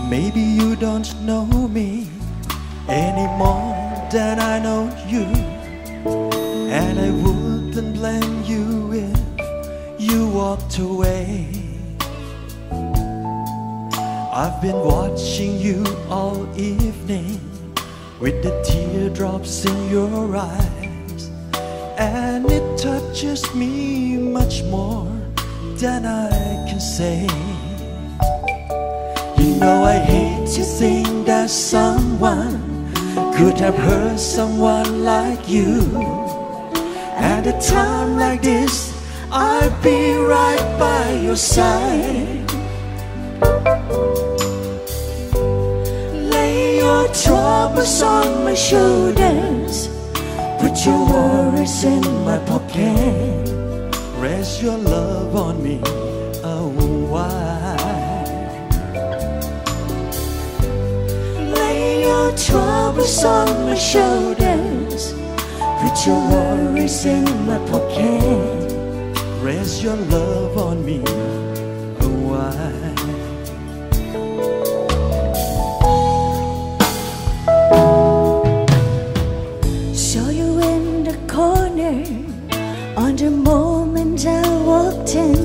Maybe you don't know me any more than I know you, and I wouldn't blame you if you walked away. I've been watching you all evening with the teardrops in your eyes, and it touches me much more than I can say. You know I hate to think that someone could have hurt someone like you. At a time like this, I'd be right by your side. Lay your troubles on my shoulders, put your worries in my pocket, rest your love on me a while. Lay your troubles on my shoulders, put your worries in my pocket, rest your love on me a while. Saw you in the corner on the moment I walked in.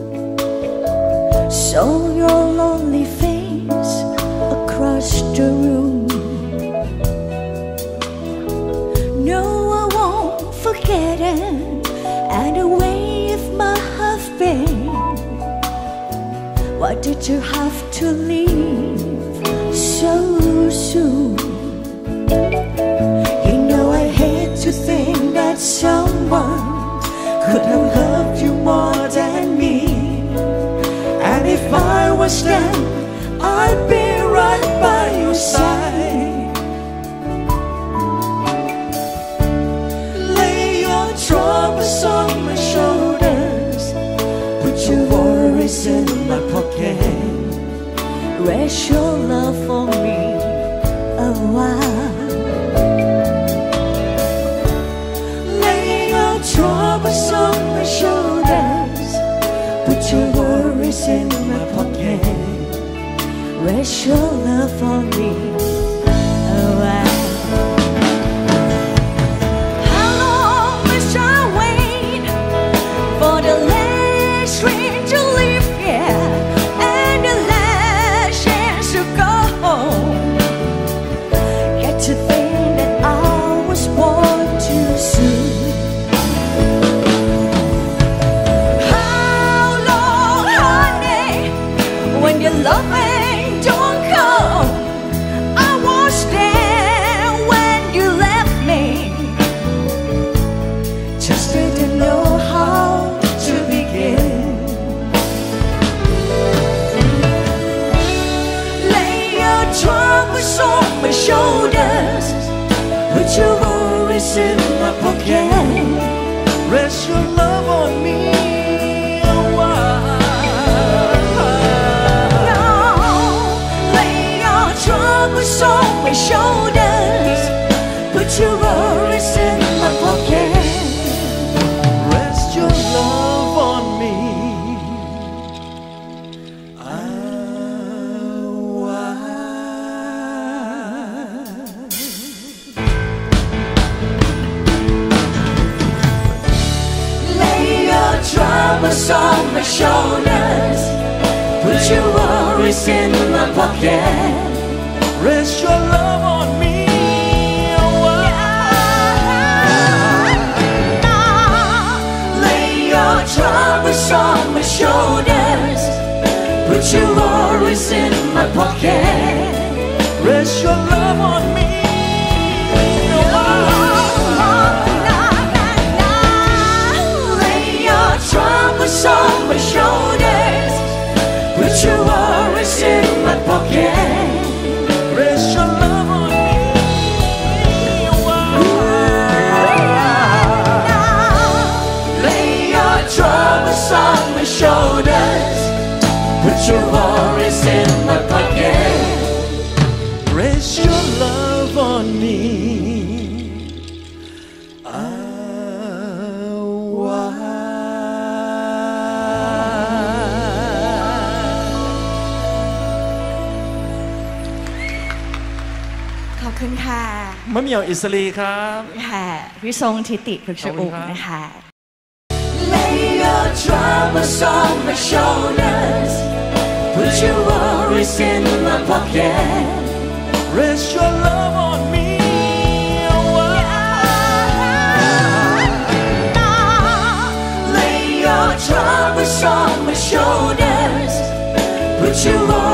Saw your lonely face across the room. No, I won't forget it, and the way of my heart beat. Why did you have to leave so soon? You know I hate to think that someone could have loved you more than me, and if I was them, I'd be right by your side. Lay your troubles on my shoulders, put your worries in my pocket, rest your love for me a while. Lay your troubles on my shoulders, put your worries in my pocket, rest your love for me a while. How long must I wait for the last train to leave here and the last chance to go home? Get to think that I was born too soon. How long, honey, when your loving don't come? I was there when you left me, just didn't know how to begin. Lay your troubles on my shoulders, put your worries in my pocket, rest your love on me a while. Now, lay your troubles on my shoulders, put your worries in my pocket, rest your love on me a while. Lay your troubles on my shoulders, put your worries in my pocket, rest your love on me a while. Lay your troubles on my shoulders, put your worries in my pocket, rest your love on me a while. Lay your troubles on my shoulders, put your worries in my pocket, rest your love on me a while. Lay your troubles on my shoulders, put your worries in my pocket, rest your love on me a while. คุณค่ะมะเหมี่ยวอิสรีครับค่ะพี่ทรงทิติพฤกษอุนะคะ Lay your troubles on my shoulders, put your worries in my pocket, rest your love on me. Lay your troubles on my shoulders, put your